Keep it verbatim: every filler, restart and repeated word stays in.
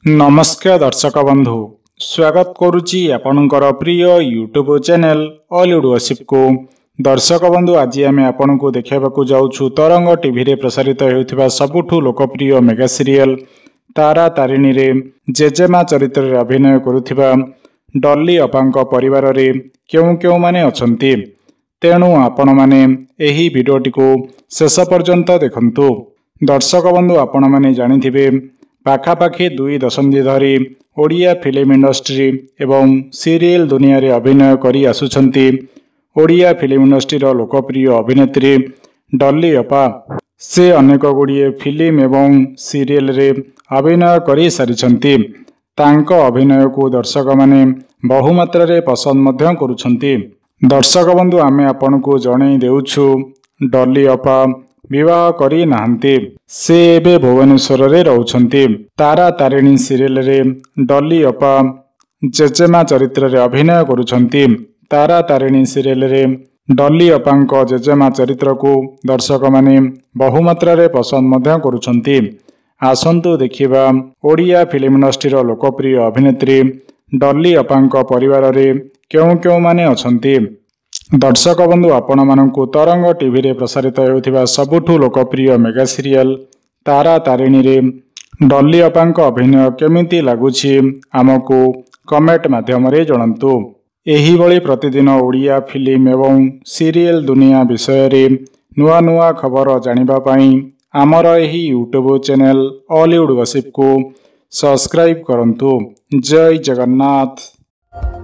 नमस्कार दर्शक बंधु स्वागत करुच्ची आपणकर प्रिय यूट्यूब चैनल ऑलीवुड गॉसिप को। दर्शक बंधु आज आम आपण को देखा जाऊँ तरंग टीवी रे प्रसारित होता सबुठु लोकप्रिय मेगा सीरियल तारा तारिणी रे जेजेमा चरित्र रे अभिनय करुथिबा डॉली अपांक परिवार रे केउ केउ माने अछंती। तेणु आपण माने एही वीडियोटी को शेष पर्यंत देखंतु। दर्शक बंधु आपण माने जानिथिबे पाखापाखि दुई दशंधि धरी ओडिया फिल्म इंडस्ट्री एवं सीरियल दुनिया रे अभिनय करी आसुछंती ओडिया फिल्म इंडस्ट्री रो लोकप्रिय अभिनेत्री डॉली अपा। से अनेक गुड़िए फिल्म एवं सीरियल रे अभिनय करी सारिछंती। तांको अभिनय को दर्शक माने बहुमात्रा रे पसंद मध्य करुछंती। दर्शक बंधु आमे आपण को जणै देउछु डॉली अपा विवाह करी नाहंती। से एबे भुवनेश्वर रे रहउछंती। तारा तारिणी सीरियल रे डॉली अपा जेजेमा चरित्र रे अभिनय करुछंती। तारा तारिणी सीरियल रे डॉली अपांक जेजेमा चरित्र को दर्शक माने बहुमात्रा रे पसंद मध्य करुछंती। आसंतु देखिबा ओडिया फिल्म इंडस्ट्री रो लोकप्रिय अभिनेत्री डॉली अपांक परिवार रे केउ केउ माने अछंती। दर्शक बंधु आपण मानकु तरंग टीवी रे प्रसारित होता सबुठु लोकप्रिय मेगा सीरियल तारा तारिणी रे डॉली अपांक अभिनय केमिति लागुछि आमको कमेंट माध्यम रे जणांतु। एही भली प्रतिदिन ओडिया फिल्म एवं सीरियल दुनिया विषय रे नुआ नुआ खबर जानिबा पई आमर एही यूट्यूब चैनल ऑलीवुड गॉसिप को सब्सक्राइब करंतु। जय जगन्नाथ।